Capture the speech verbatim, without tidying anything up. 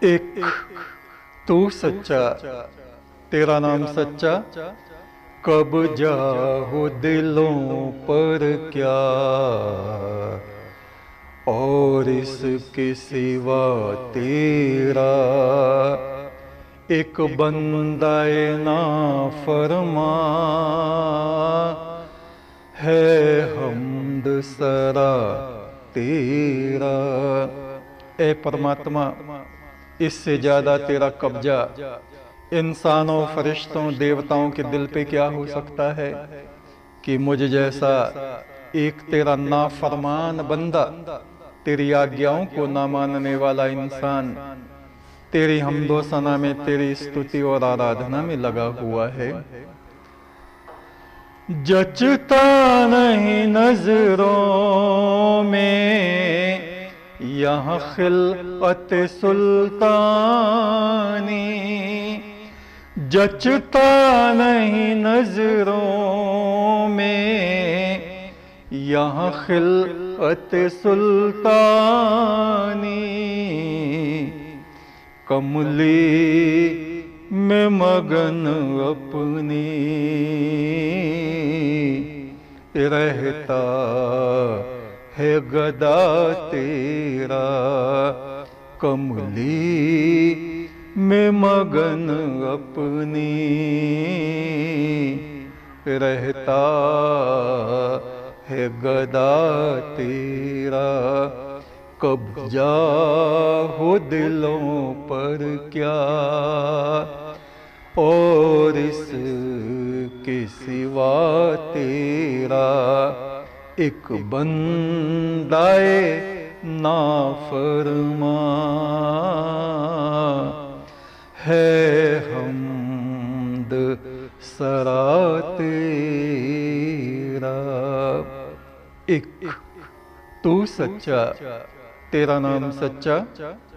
एक तू सच्चा, तेरा नाम सच्चा, कब जाहो दिलों पर क्या, और इसके सिवा तेरा एक बंदाए ना फरमा है हमद सरा तेरा। ए परमात्मा, इससे ज्यादा तेरा कब्जा इंसानों, फरिश्तों, देवताओं के दिल पे क्या हो सकता है कि मुझ जैसा एक तेरा नाफरमान बंदा, तेरी आज्ञाओं को ना मानने वाला इंसान तेरी हमदो सना में, तेरी स्तुति और आराधना में लगा हुआ है। जचता नहीं नजरों में यहाँ खिलअत सुल्तानी, जचता नहीं नजरों में यहाँ खिलअत सुल्तानी, कमली में मगन अपनी रहता है गदा तेरा, कमली में मगन अपनी रहता है गदा तेरा। कब्जा हो दिलों पर क्या, और इसके सिवा तेरा एक बंदाए नाफरमा है हमद सरा तेरा। एक तू सच्चा, तेरा नाम सच्चा,